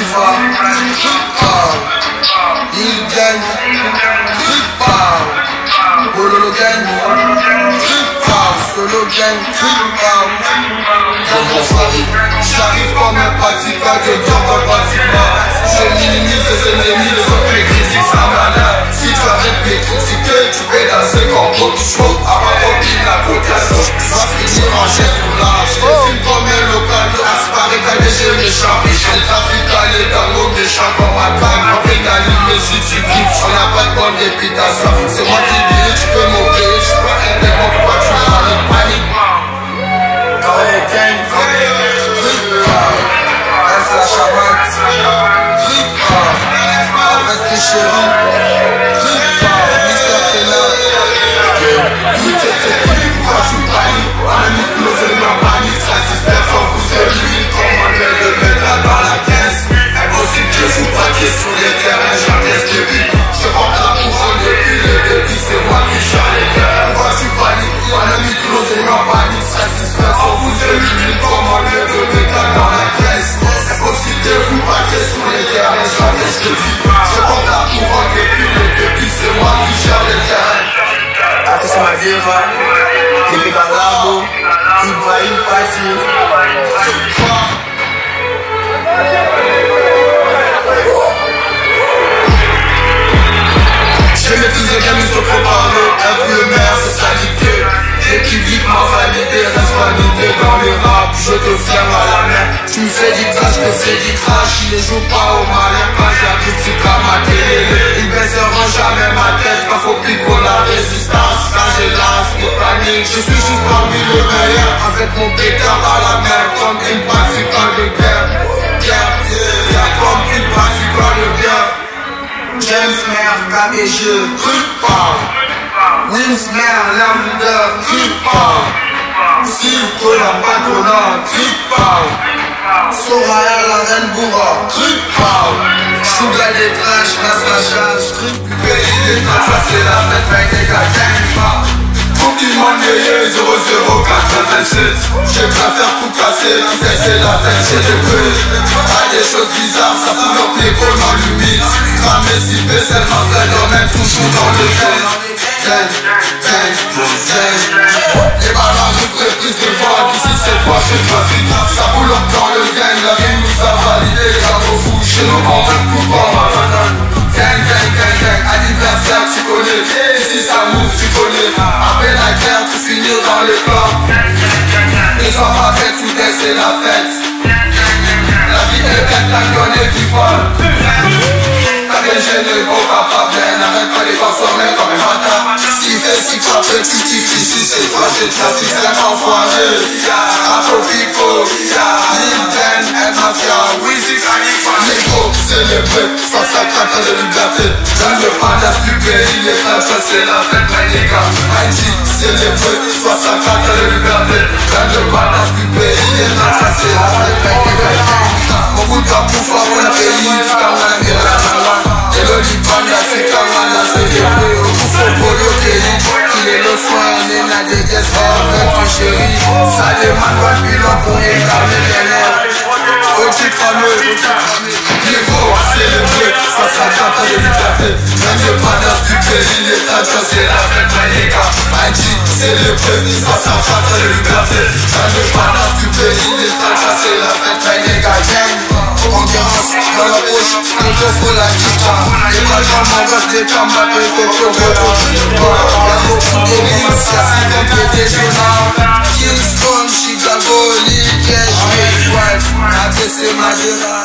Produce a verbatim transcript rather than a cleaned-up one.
Khalifa, il gagne, Bololo gagne, Solo gagne, dans mon soirée, j'arrive comme un pratiquant de Dieu dans le bâtiment. Je minimise les ennemis, les autres critiques, ça malade. Si tu arrêtes de critiquer, tu payes dans ce combo du show. Avant d'oublier la vocation, va finir en geste pour l'âge. Je te filme comme un local de Asparé, t'as des jeux méchants. J'ai le trafic allé dans l'eau méchant comme ma canne. On peut t'allumer si tu kiffes, on n'a pas de bonne réputation. C'est moi qui dis, tu peux m'opérer, je suis pas un démon, pourquoi tu parles de panique? Quand les gangs, reste la chamate, avec les chéris, Mister Pena, il fait ses couilles, pourquoi tu paniques? On a mis plus de en panique, satisfait sans vous éliminer, commandeur de mettre dans la caisse. Impossible que je joue pas qui est sur les terrains, j'encaisse le but. Je rentre la couronne depuis le début, c'est moi qui chante les terrains. Pourquoi tu paniques? On a mis plus de en panique, satisfait sans vous éliminer, commandeur de mettre dans la caisse. Impossible que vous braquez sur les terrains, j'encaisse le but. Je rentre la couronne depuis le début, c'est moi qui chante les terrains. Après c'est ma diva, Képi Galabo, Ibrahim Passi. Je maîtrise les gamins, sont trop parler. Un peu le maire, c'est salité. L'équilibre m'a validé, reste validé dans les rap. Je te ferme à la main. Tu me fais du crash, je te fais du crash. Il ne joue pas au malin. Quand j'arrive, tu comme ma télé. Une baisse ne rend jamais ma tête. Pas faut plus pour la résistance. Quand j'ai lance, de panique. Je suis juste parmi les meilleurs. Avec mon pétard à la main. Comme une pratiquante de guerre. Guerre, yeah. Comme une pratiquante de guerre. James Maire, K B G, Kripa. Wins Maire, l'arme leader, Kripa. Silko, la patronne, Kripa. Soraya, la reine bourra, Kripa. Sugar des trash, passe la charge, Kripa. Pays des trash, c'est la fête, mec, les gars, gang. Compliment de zéro zéro quatre-vingt-sept. Je préfère tout casser, tu sais c'est la fête, c'est des bruits. Pas des choses bizarres, ça fout leur l'école dans l'humide. Cramé si B, c'est le matin, domaine toujours dans le gang. Gang, gang, gang. Les balles arrivent, reprise de vol, ici c'est quoi, je trafic. Ça boule dans le gang, la vie nous a validé, les gars au fou. Chez nous, on veut tout comme ma banane. Gang, gang, gang, gang, anniversaire, tu connais. Ici ça move, tu connais. Après la guerre, tu finis dans le camp. Les gens pas fait tout dès c'est la fête. La vie est bête, la gueule est vivante. T'as bien gêné, bon papa, bien. Arrête pas les consommer comme un matin. Si fait si quoi, fait tu kiffes ici, c'est toi, j'ai trafic, c'est un enfoiré. Apopico, Lil Ben, El Mafia, Wizzy, Nico, célébré, sans sa crainte de liberté. Dans le palace du pays, les frères, c'est la fête, mais les gars. I G, célébré, sans sa crainte de liberté. Dans le palace du pays, les frères, c'est la fête, mais les gars. Mon bout de pouf, avant le pays, tu t'en as mis la main. Et le Liban, là, c'est comme un là, c'est célébré, au bout, faut polo, il est le soin, il n'a des guests, oh, chérie. Ça demande pas de bilan pour y écarter les lèvres. Au titre fameux, Nico, célébré, ça s'attend de liberté. Même le panache du pays, l'état de c'est la fête, les gars. I G, célébré, ça s'attend de liberté. Même le panache du pays, l'état de c'est la fête, les gars. Concurrence dans la bouche, il te faut la guitare. Les balles m'en reste des combats, et que tu reposes. Y'a beaucoup de lignes, ça c'est comme des journaux. Kingston, Chicago, Lille, Cash, Wife, Wife. Après c'est ma